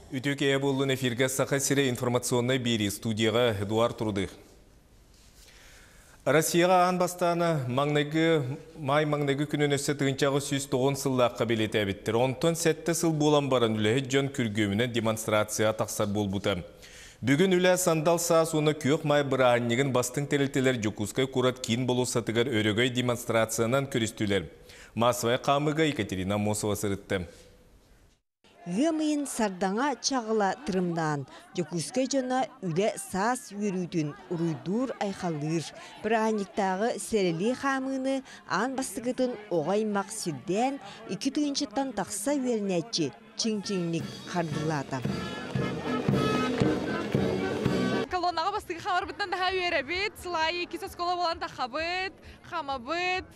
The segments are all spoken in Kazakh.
Үтөкея болын эфирге сақа сире информационный бери студияға Эдуард Трудых. Россияға анбастаны май маңнайгы күнін өсі тығынчағы 109 сыллаққа белеті әбіттір. Онтон сәтті сыл болан барын үләхет жон күргөміне демонстрация тақсар бол бұты. Бүгін үлә сандал саасуыны көк май бірағаннегін бастың тәрелтелер жүкускай құрат кейін болу сатығар өрігөй демонстрациянан көрістілер. Масвай қамыға Екатерина Мосова сырытты. Гымын сардаңа чағыла тырымдан, жүкүскө жона үле саас үйрүйтін ұруйдур айқалыр. Бірағаниктағы сәрелі қамыны ан бастығытын оғаймақ сүрден 2 түйіншіттан тақса вернәтчі чың-чыңнік қардылады. Колоннаға бастығы қамар бұттан daha үйеребет, сылайы кесес кола болан тақабыт, қамабыт,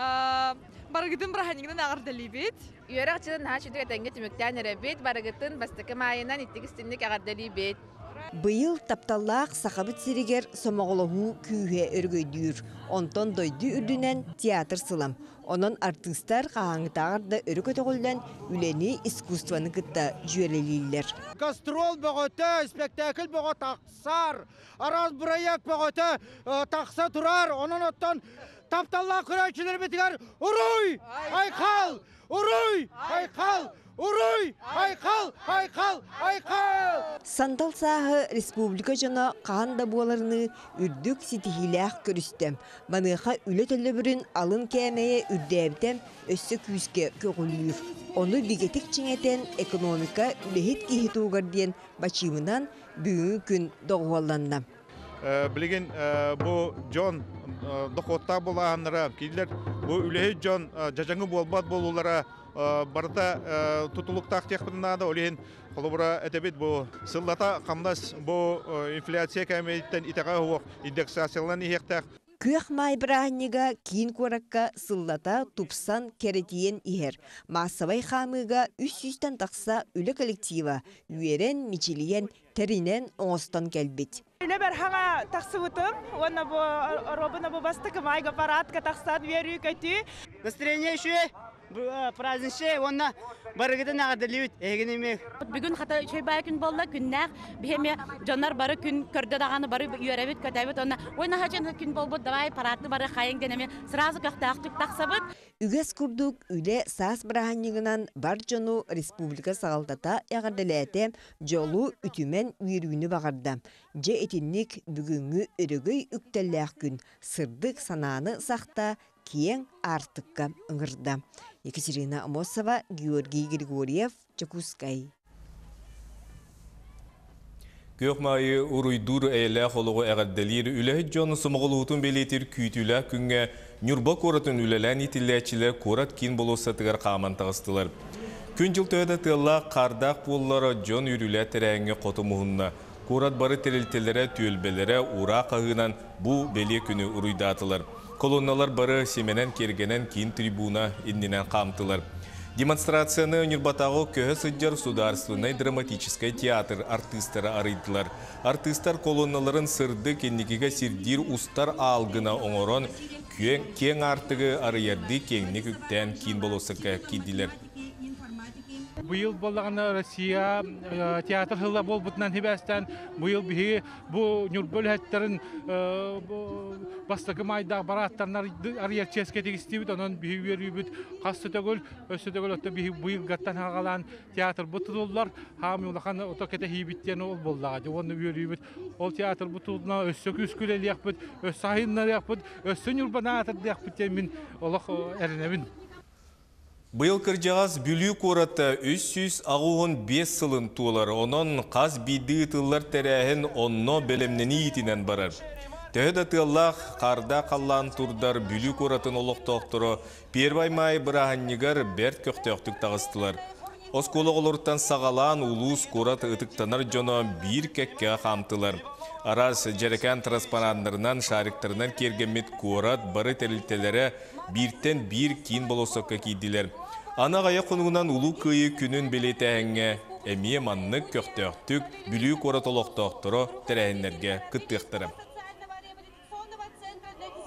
барығытын бірағанигінен ағырдалі бет. Үйерек чыдын хачыдыға тәңге түміктен әрәбет, барығытын бастықы майынан иттігістінік ағардалі бет. Бұйыл тапталлақ сақабыт серігер сомоғылығы күйе өргөйдүйір. Онтон дойды үрдінен театр сылам. Onun артистар қағаңытағырда өрі көтіғілден үлені искусстваны күтті жүйелелейлер. Гастрол бұғыты, спектакль бұғы тақсар, араз бұраяк бұғыты тақса тұрар. Onun оттан тапталлақ күрәйшілер бетігер ұруй, айқал, ұруй, айқал. Уруй! Айқал! Айқал! Айқал! Сандал сағы республика жона қағанда боларыны үрдік сетихиләқ көрістем. Баныға үлі төлі бүрін алын кәмәйе үрдәбітем өссі күйіске көғілүйір. Оны бігетік чеңетен экономика үліхет кейхет оғарден бачимынан бүгінгі күн доғуаланды. Білген бұл жон доқотта болағанлары, кейділер бұл үліхет жон жажаңы болбат болулары барыта тұтылықтақ текпіннады олейін қолыбыра әтебет бұл сыллата қамдас бұл инфляция кәмейттен итаға хуақ индексациялан ехтақ. Көк май бірағанеға кейін көракка сыллата тупсан керетиен ихер. Масавай қамыға 300-тен тақса үлі коллектива, үйерен, мечелиен, тәрінен оңыстан кәлбет. Үлі бір хаңа тақсы бұтым, оны робына бұл бастықы майға паратқа тақсан верю көті. Настроение үші, праздниче, оны барығыдың ағадылыйыт, егін емек. Бүгін қата үші бай күн болла, күннәқ, бігеме жонлар бары күн көрді дағаны бары үйеребет, көтәбет, оны ойна хачын күн болбыд, давай паратты бары қайын денеме, сразу көқтақтық тақсабыд. Үгес күрдік үлі саас бірағанегінан бар жону республика сағалтата яғардыләті жолу үтімен үйірүйіні бағарды. Же етіннік бүгінгі үрігөй үктәлләқ күн сырдық сананы сақта кең артыққа ұңырды. Екатерина Мосова, Георгий Григорьев, Чакускай. Көк майы уруйдур әйлі қолығы әғаддалир үләхет жоны сымығылуытын белетір күйтілі күнге нүрба қоратын үләлән етіләчілі қорат кейін болу сатығар қаман тағыстылар. Күн жыл төөді тылла қардақ боллары жон үрілі тәрәңе қоты мұғынна. Қорат бары тәрелтелері түйелбелері ұра қағынан бұл беле күні уруйдатылар. Колонналар бары семенен кергенен кейін трибуна инненен қамтылар. Демонстрацияны Нюрбатағы көһі сыджар сударственный драматический театр артисттары арыйдылар. Артисттар колонналарын сырды кеннекеге сирдир устар алгына оңорон кең артығы арыярды кеңнік үктен кейін болосыққа кеділер. Бұйыл болағына Россия театр хылла бол бұтынан хебәстен бұйыл бігі бұл нүрбөл әттерін бастығы майдағы бараттарына арияр ческе тегістейбіт, онын бігі өрі бүт қасты төгіл, өсі төгіл өтті бігі бұйыл ғаттан ағалан театр бұты доллар, хами олақан отокеті хейбіттен ол болдағады. Оны өрі бүт, ол театр бұтылына өсі күскілелі яқпыт, өсі сағынлар яқпыт, өсі нүрбана атырды яқпыт емін олақ әрінемін. Бұйыл кіржағыз бүлі қораты 300 ағуғын 5 сылын туылар. Онын қаз биді тұллар тәрәхін онно бөлімнені етінен барар. Тәді тұллақ қарда қаллан тұрдар бүлі қоратын олық тоқтыры первай май бірағаннегар бәрт көқтөқтік тағыстылар. Осколы олырттан сағалан улус қорат ұтықтанар жоны бір кәкке қамтылар. Арас жерекан транспарандарынан шарықтарынан кергемет қорат бары тәрілтелері біртен бір кейін болосыққа кейділер. Ана ғая құнығынан ұлу көйі күнін белеті әңге әмие маннық көқтөқтік бүлі қорат олық тоқтыры тәрәйінлерге күттіқтірім.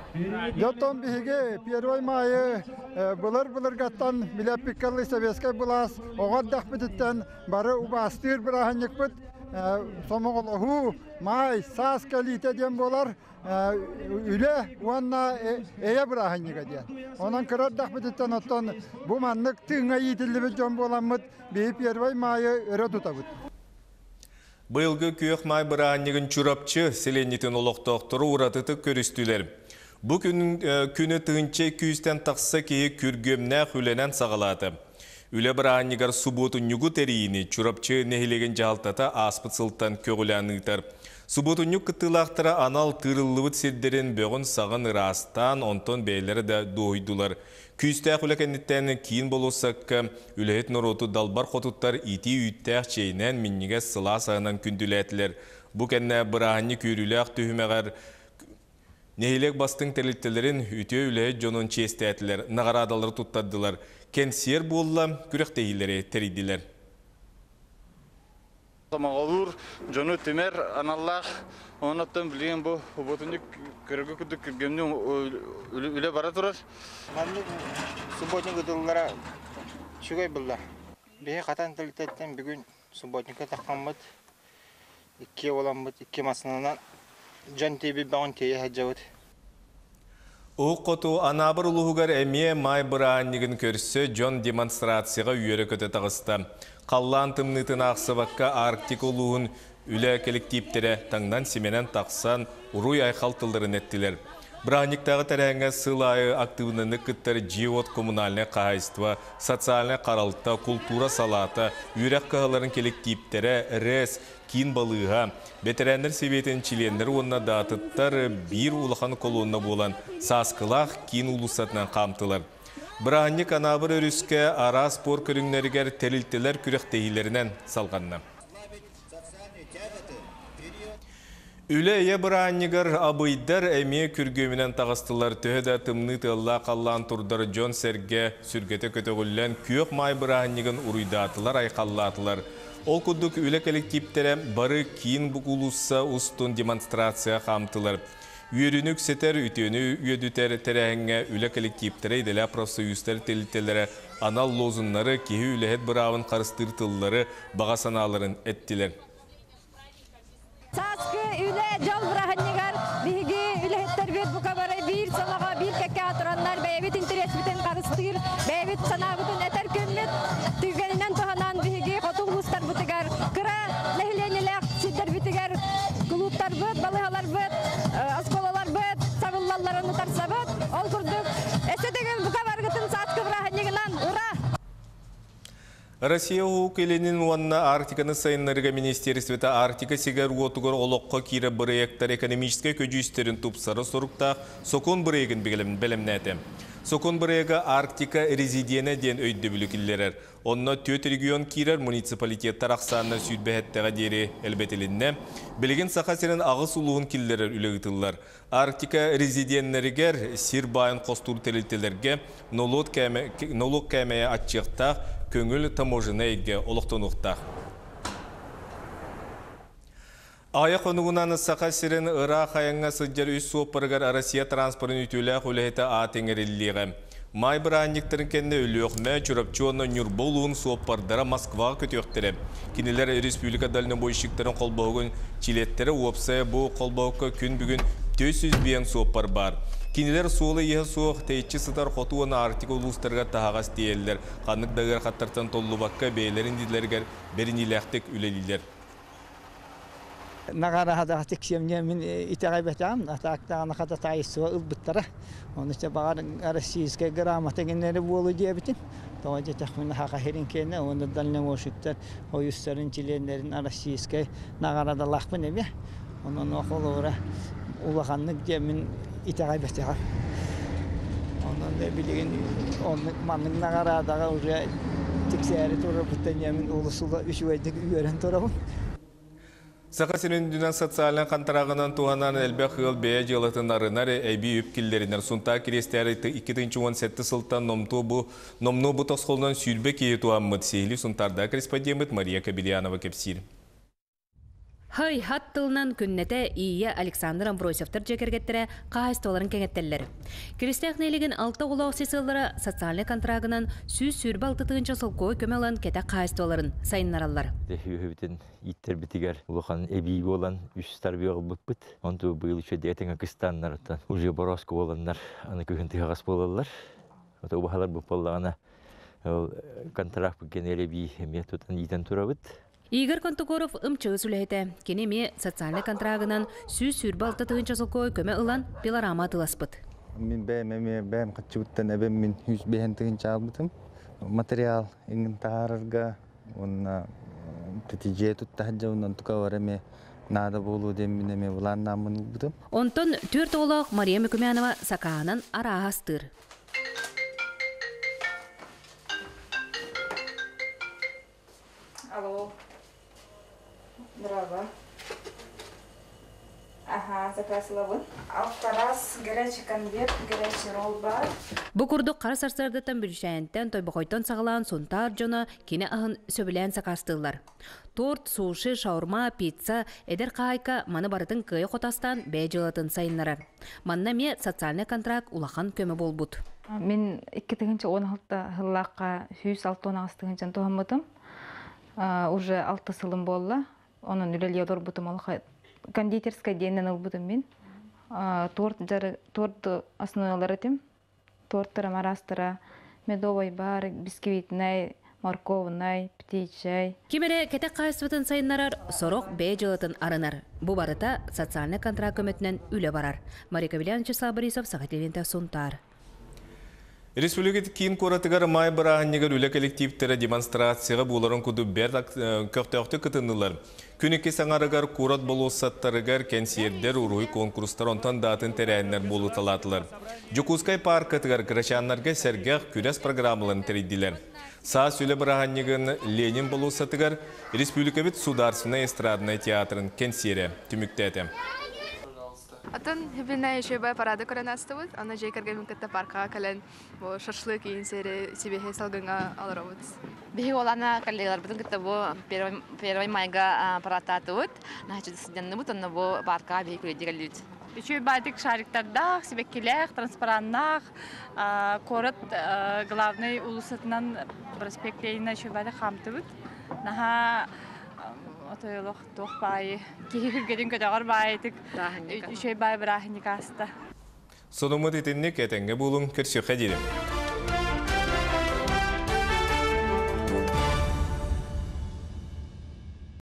Йотон биһиге первой майы булыр гаттан билеп пиккаллы советский булас огаддах битеттен бары убастыр бираханьыкпыт сомоголоху май сас калите дем болар үле уанна эя бираханьыга ден. Онан кырардах битеттен оттон бу маннык тыңа йитилибит жон боламмыт бии первой майы өрө тутабыт. Быйылгы күйөк май бираханьыгын чурапчы селенитин олоқтоқтыру уратыты көрүстүлер. Бу күні тыгынче күйістен тақса кейі күргөмнәк үленен сағалады. Үле бираханьыгар субботу нүгу терейіні чурапчы нехилеген жалтата аспыт сылттан көгілянығытар. Субботу нүг кыттылақтыра анал тырыллыбыт сердерін бөғін сағын ырастан онтон бейлері де дойдулар. Күйістәк үлекенеттен кейін болусакка үлехет нұроту далбар қотуттар ити үйттәк чейнен минниге сыла сағынан күнділетілер. Бу кәнне бираханьы күріләк түйімеғар нехилек бастың терлеттелерін үте үлехет жонын честәтілер, нағарадалары туттаддылар. Кенсер болла күректейілері териділер. Самағалур, жону темер, аналлах, онаттан білген бұл ұботынды көргі күдік кіргемнің үлі бара тұрар. Манды субботник ұдылылара шүгай бұлла. Бейе қатан тәлітеттен бүгін субботникқа таққанмыд, 2 оламбыд, 2 масынынан жан тейбі бағын тейе хаджауыд. Оққоту анабыр ұлығығар әме май бираханьыгын көрсі жон демонстрацияға үйері көті тағысты. Қаллан тымнытын ақсыбаққа Арктик ұлығын үлі коллективтері таңдан семенен тақсан ұруй айқалтылдырын еттілер. Бираханьыктағы тәрәңі сылайы активнаны күттір живот коммунальны қағайства, социальны қаралықта, культура салата, үйрек қағаларын коллективтері рәс, кин балыға, ветерандар себетін чиленлер онына датыттар бір улахан колонна болан саскылақ кин улусатынан қамтылар. Бираханьык анабыр өріске ара спор көріңнергер тәрілтелер күректейілерінен салғанна. Үлі ие бираханьыгар абыйдар әме күргөмінен тағыстылар төхеді тымны тылла қаллан тұрдар Джон Серге сүргеті көтөгіллен күйек май бираханьыгын ұруйдатылар, айқаллатылар. Ол күдік үлі коллективтері бары кейін бұқылуса ұстын демонстрация қамтылар. Үйерінік сетер үтені үйедітер тәрәңе үлі коллективтері еделі профсоюзтер телітелері анал лозынлары кейі үліхет бұрауын қарыстыртылары баға саналарын әттілер. Саскы үлі жол бираханьыгар биһиги үлэһеттер бит бука барай бир салага бир кекке атыраннар бэйбит интерес битен карыстыр бэйбит санабытын этер көммет түгенинен туханан биһиги хотулустар бутыгар кыра лехленелек сидер битигер клубтар бит балыгалар бит асколалар бит сабыллалларын тарсабыт ол курдук эсетеген бука баргытын саскы бираханьыгынан ура. Россия уқиленин уанна Арктиканы сайынларыға Министерствета Арктика сегер уотугар олоққа кире біректар экономическай көжүйістерін тупсары сұрықтақ сокон бірегін білімнәті. Сокон бірегі Арктика резидиена ден өйді бүлікілерер. Онна 4 регион кирер муниципалитеттар ақсанына сүйдбәхеттіға дері әлбетілінне. Білген сақасырын ағыс ұлуғын киллерер үлігітілер. Арктика резидиенлерігер сир байын қостур тәрілтелерге налог кәмәе атчықтақ көңіл таможына едге олықтонуқтақ. Аяқ онуғынан сақа сирен ұра қайыңа сыджар үс соқпырғар Россия транспорын үтілі құлығеті атыңырелігі. Май бираханьыктарын кенне өліғме чурапчуаны Нюрболуын соқпардара Москваға көтіқтірі. Кенелер республика дальны бойшықтарын қолбауғын чилеттері опсая бұл қолбауққа күн бүгін 400 бен соқпар бар. Кинелер солы ең соқ тәйтші сытар қотуаны Арктика ұлыстарға тағас дейелдер. Қанық дағыр қаттартан толы баққа бейлерін деділергер берін еләқтік үлелілер. Нағара хадага тексемне мен итагай бетам, атактагы хада тайсыва ылбыттара. Оны işte багар российская грамота генери болу дебитин. Тоожа тахмин хака херинкене, оны дальне ошуктар, оюстарын чиленерин российская нағарада лахпын эме. Онун околора улаганнык де мен итагай бетам. Онун да билген, оны манның нағарадага уже тексери турып буттан мен улусула үшөйдүк үйөрөн турабын. Сақасының дүнен социалын қантарағынан туғанан әлбәқ ғыл бәе жылытын арынары әйбі өпкелдерінер. Сұнта керестері 2017 сылтан номну бұ тоқсқолынан сүйілбе кейі туаммыд. Сейлі сұнтарда корреспондент Мария Кабелянова кепсір. Хай хат тылынан күннете ия Александр Амбросевтер жекергеттері қағыстоларын кеңеттелер. Кристиахнелеген 6 олау сесылары социальный контрагынан сүр балтытығынша сылкой көмелан кете қағыстоларын сайыннаралар. Дехүйбітін иттер бітігер ұлыған әбей болан үстар беғыл бұппыт. Онды бұл үші дәтің Акыстаннарыттан уже бороско боландар аны көгінті қағас болалар. Ота ұбағалар бұп болағана контракт бүккен әлебей методын итен тұрабыт. Игорь Контукоров ымчығы сүләйті. Кенеме социальный контрагынан сүр балтытығынша сылкой көме ұлан пилорама тыласпыт. Мен бәйім қатшыбыттан әбәм мен үз бәйінтігін чағылбытым. Материал инвентарырға, онна тетеже тұттахаджа оннан тұқа вареме нада болу демінеме бұлан намын бұтым. Онтон төрт олақ Мария Мекумянова сақағынан арағастыр. Алло. Здраво. Ага, закрасила вот. Алфарас, горячий конверт, горячий ролл бар. Бұқұрдық қара сарсардаттан бүлшәйінттен тойбақойттан сағылаған сонтар жоны кені ағын сөбілән сақастылар. Торт, суши, шаурма, пицца, әдер қайка маны барытын күйі қотастан бәй жылатын сайынларар. Манна ме социальный контракт улахан көмі бол бұд. Мен 2-16 ғыллаққа 106-16 тоғамытым. Уже 6 сылым болла. Onun üleli odor butum olqa кондитерская дейінен ұлбыдым мен. Торт основалар етім. Торттыра, марастыра, медовай бар, бисквитнай, морковнай, птичай. Кемере кете қайсыбытын сайынларар, сорок бей жылытын арынар. Бұ барыта социальный контракт көметінен үлі барар. Марика Вильяновича Борисов, Сағателенті Сунтар. Республикет кейін қоратығар май барағыннегер үлі коллективтері демонстрацияға бұларын күді бәр көқтеуқті күтінілер. Күнеке саңарығар қорат болу саттарығар кәнсиердер ұруй конкурстар онтан датын тәрәйінлер болу талатылар. Жукускай паркатығар қырашанларға сәргәқ күрес программаларын тәрейділер. Саас үлі барағыннегін Ленин болу саттығар Республикабет Сударсына эстрадный театрын кәнсиері түміктәді. Атын хебилнай еще бай парады коронастывыт, ана жейкерге мүмкетті паркаға кәлін шашлык кейін сері себехе салгынға алыровыт. Беги олана коллегалар бүтін кітті бұл первой майға парататывыт, нахачыды сиденні бұт, онна бұл паркаға беги күледегелдейді. Еще байтык шариктардах, себеккелех, транспарантнах, корот главный улусатынан проспектлейна еще байтык хамтывыт. Наха отойлық тоқ байы, кейі күлгеден көтеғар байытык, үшей бай бірахыны каста. Сонымыт етінне кәтенге болың көрші қадирім.